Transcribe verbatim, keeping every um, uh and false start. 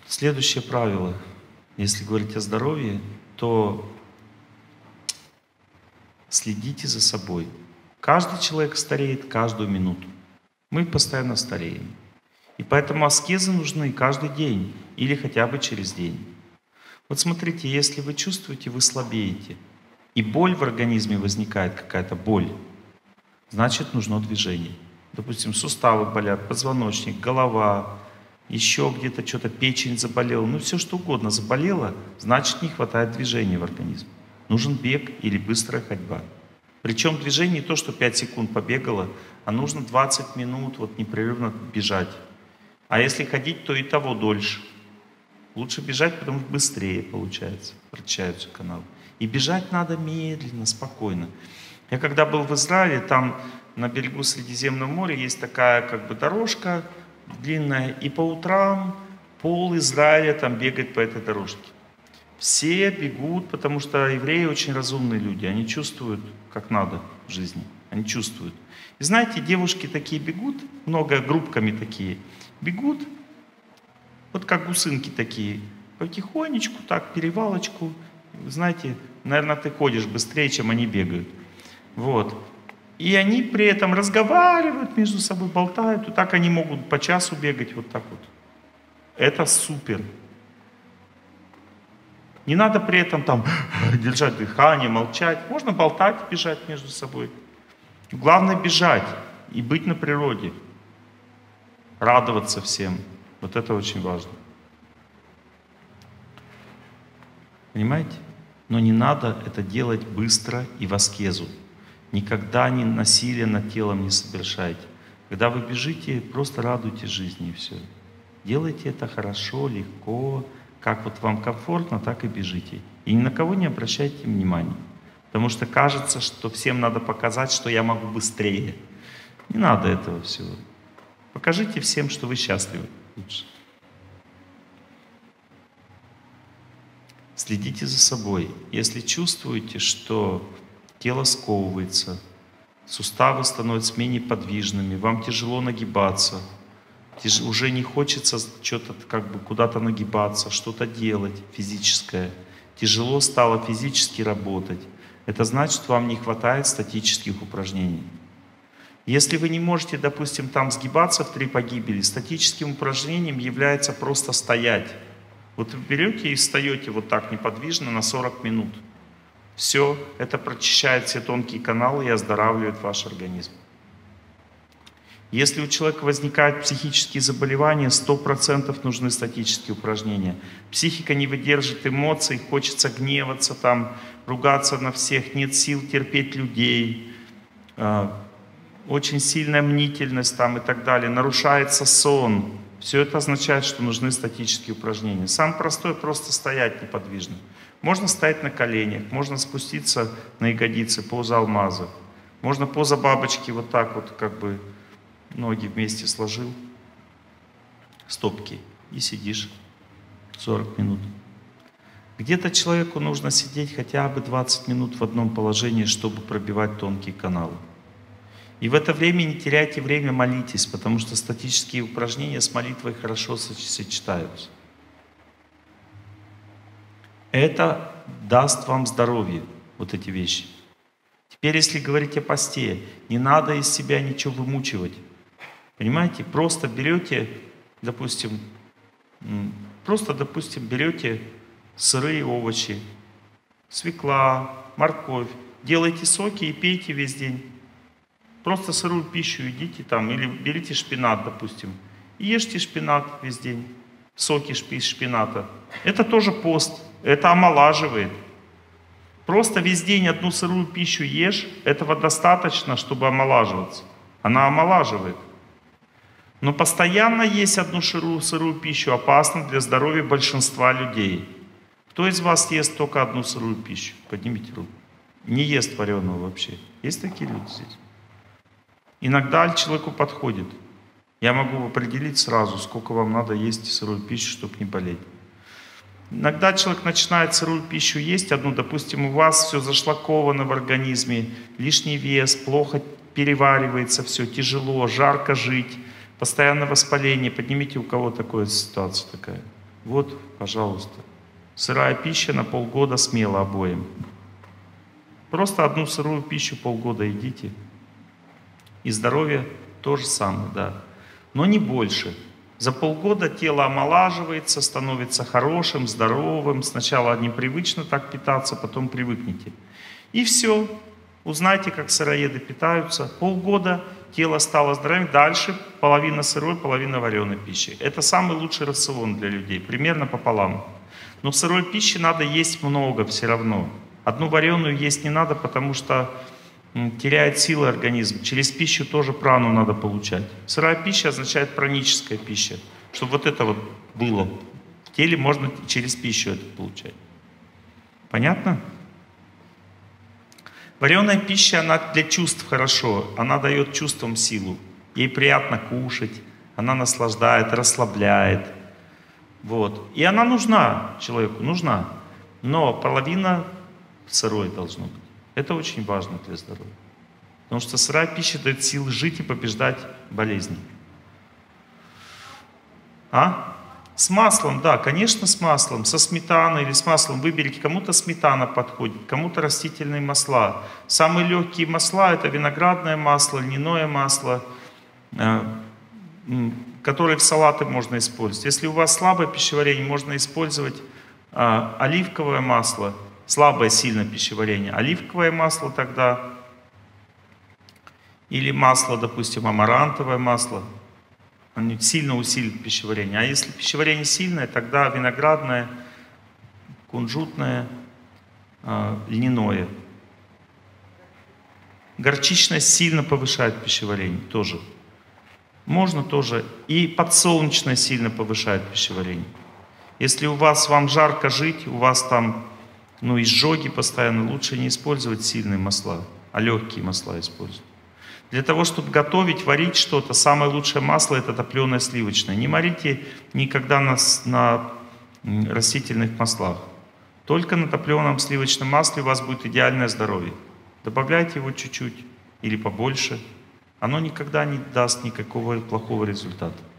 Следующее правило. Если говорить о здоровье, то следите за собой. Каждый человек стареет каждую минуту. Мы постоянно стареем. И поэтому аскезы нужны каждый день или хотя бы через день. Вот смотрите, если вы чувствуете, вы слабеете, и боль в организме возникает, какая-то боль, значит нужно движение. Допустим, суставы болят, позвоночник, голова, еще где-то что-то печень заболела, ну все что угодно заболело, значит не хватает движения в организме. Нужен бег или быстрая ходьба. Причем движение не то, что пять секунд побегало, а нужно двадцать минут вот непрерывно бежать. А если ходить, то и того дольше. Лучше бежать, потому что быстрее получается, прочищаются каналы. И бежать надо медленно, спокойно. Я когда был в Израиле, там на берегу Средиземного моря есть такая как бы дорожка длинная, и по утрам пол Израиля там бегает по этой дорожке. Все бегут, потому что евреи очень разумные люди, они чувствуют, как надо в жизни, они чувствуют. И знаете, девушки такие бегут, много группками такие, бегут, вот как гусынки такие, потихонечку, так, перевалочку. Знаете, наверное, ты ходишь быстрее, чем они бегают. Вот. И они при этом разговаривают между собой, болтают. И так они могут по часу бегать вот так вот. Это супер. Не надо при этом там держать дыхание, молчать. Можно болтать, бежать между собой. Главное бежать и быть на природе. Радоваться всем. Вот это очень важно. Понимаете? Но не надо это делать быстро и в аскезу. Никогда ни насилие над телом не совершайте. Когда вы бежите, просто радуйтесь жизни и все. Делайте это хорошо, легко, как вот вам комфортно, так и бежите. И ни на кого не обращайте внимания. Потому что кажется, что всем надо показать, что я могу быстрее. Не надо этого всего. Покажите всем, что вы счастливы. Лучше. Следите за собой. Если чувствуете, что тело сковывается, суставы становятся менее подвижными, вам тяжело нагибаться, тяж... уже не хочется что-то как бы куда-то нагибаться, что-то делать физическое, тяжело стало физически работать, это значит, вам не хватает статических упражнений. Если вы не можете, допустим, там сгибаться в три погибели, статическим упражнением является просто стоять. Вот вы берете и встаете вот так неподвижно на сорок минут. Все, это прочищает все тонкие каналы и оздоравливает ваш организм. Если у человека возникают психические заболевания, сто процентов нужны статические упражнения. Психика не выдержит эмоций, хочется гневаться, там, ругаться на всех, нет сил терпеть людей. Очень сильная мнительность там и так далее, нарушается сон. Все это означает, что нужны статические упражнения. Самое простое — просто стоять неподвижно. Можно стоять на коленях, можно спуститься на ягодицы, поза алмаза. Можно поза бабочки, вот так вот, как бы ноги вместе сложил, стопки, и сидишь сорок минут. Где-то человеку нужно сидеть хотя бы двадцать минут в одном положении, чтобы пробивать тонкие каналы. И в это время не теряйте время, молитесь, потому что статические упражнения с молитвой хорошо сочетаются. Это даст вам здоровье, вот эти вещи. Теперь, если говорить о посте, не надо из себя ничего вымучивать. Понимаете? Просто берете, допустим, просто, допустим, берете сырые овощи, свекла, морковь, делайте соки и пейте весь день. Просто сырую пищу едите там, или берите шпинат, допустим, и ешьте шпинат весь день, соки из шпината. Это тоже пост, это омолаживает. Просто весь день одну сырую пищу ешь, этого достаточно, чтобы омолаживаться. Она омолаживает. Но постоянно есть одну сырую, сырую пищу опасно для здоровья большинства людей. Кто из вас ест только одну сырую пищу? Поднимите руку. Не ест вареного вообще. Есть такие люди здесь? Иногда человеку подходит. Я могу определить сразу, сколько вам надо есть сырую пищу, чтобы не болеть. Иногда человек начинает сырую пищу есть, одну, допустим, у вас все зашлаковано в организме, лишний вес, плохо переваривается все, тяжело, жарко жить, постоянное воспаление. Поднимите, у кого такая ситуация такая. Вот, пожалуйста. Сырая пища на полгода смело обоим. Просто одну сырую пищу полгода едите. И здоровье то же самое, да. Но не больше. За полгода тело омолаживается, становится хорошим, здоровым. Сначала непривычно так питаться, потом привыкнете. И все. Узнайте, как сыроеды питаются. Полгода тело стало здоровым. Дальше половина сырой, половина вареной пищи. Это самый лучший рацион для людей. Примерно пополам. Но сырой пищи надо есть много все равно. Одну вареную есть не надо, потому что теряет силы организм. Через пищу тоже прану надо получать. Сырая пища означает праническая пища. Чтобы вот это вот было. В теле можно через пищу это получать. Понятно? Вареная пища, она для чувств хорошо. Она дает чувствам силу. Ей приятно кушать. Она наслаждает, расслабляет. Вот. И она нужна человеку, нужна. Но половина сырой должно быть. Это очень важно для здоровья. Потому что сырая пища дает силы жить и побеждать болезни. А? С маслом, да, конечно, с маслом. Со сметаной или с маслом выберите. Кому-то сметана подходит, кому-то растительные масла. Самые легкие масла — это виноградное масло, льняное масло, которые в салаты можно использовать. Если у вас слабое пищеварение, можно использовать оливковое масло. Слабое, сильное пищеварение. Оливковое масло тогда. Или масло, допустим, амарантовое масло. Они сильно усилит пищеварение. А если пищеварение сильное, тогда виноградное, кунжутное, э, льняное. Горчичное сильно повышает пищеварение тоже. Можно тоже. И подсолнечное сильно повышает пищеварение. Если у вас, вам жарко жить, у вас там ну, изжоги постоянно, лучше не использовать сильные масла, а легкие масла использовать. Для того, чтобы готовить, варить что-то, самое лучшее масло — это топленое сливочное. Не варите никогда на, на растительных маслах. Только на топленом сливочном масле у вас будет идеальное здоровье. Добавляйте его чуть-чуть или побольше. Оно никогда не даст никакого плохого результата.